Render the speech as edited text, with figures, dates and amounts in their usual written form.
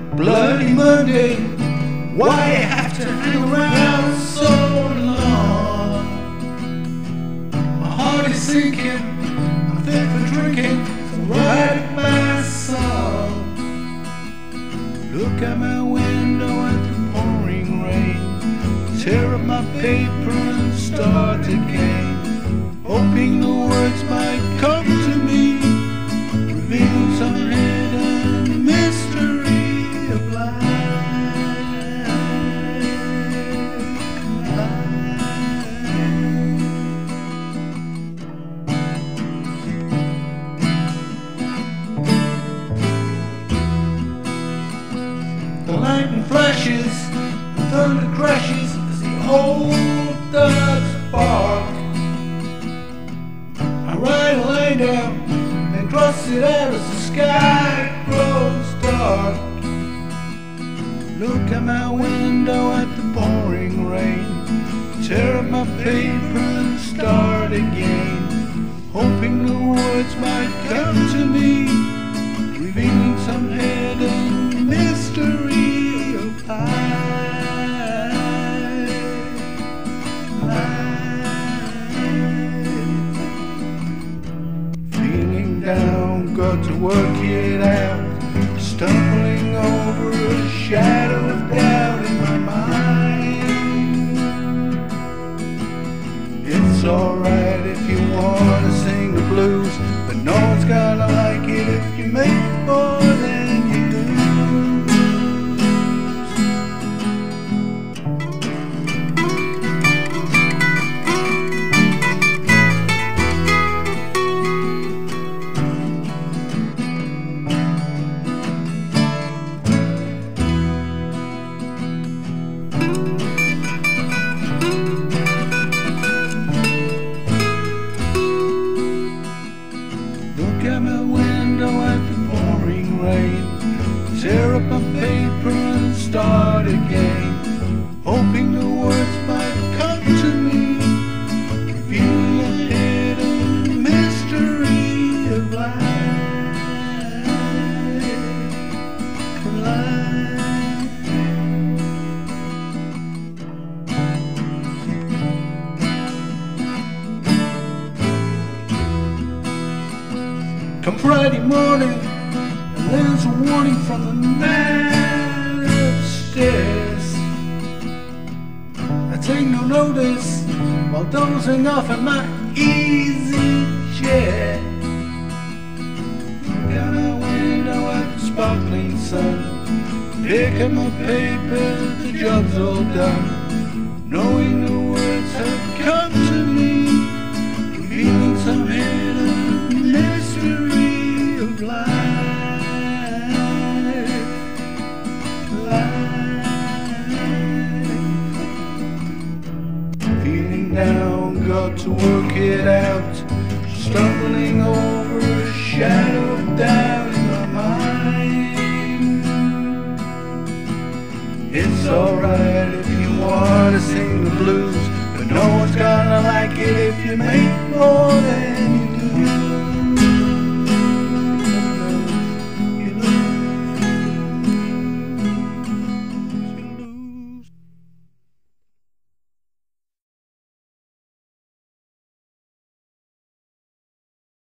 Bloody Monday, why you have to hang around so long? My heart is sinking, I'm fit for drinking, so write my song. Look out my window at the pouring rain, tear up my paper and start again, hoping the words might come to me, revealing some hidden mystery of life. The lightning flashes, the thunder crashes as the old dogs bark. I ride a line down and cross it out as the sky grows dark. Look at my window at the pouring rain, tear up my paper and start again, hoping the words might come to me, revealing some hidden mystery of got to work it out, stumbling over a shadow of doubt in my mind. It's alright if you wanna sing the blues, but no one's gonna like it if you make more than you lose. Look at my window at the pouring rain, tear up my paper and start again, hoping the words might come to me, revealing a hidden mystery of Come Friday morning, and there's a warning from the man upstairs. I take no notice while dozing off in my easy chair. Look out my window at the sparkling sun, pick up my paper, the job's all done, knowing the words have come to me, revealing some hidden mystery of life. Feeling down, got to work it out, stumbling over a shadow of doubt in my mind. It's alright if you wanna sing the blues, but no one's gonna like it if you make more than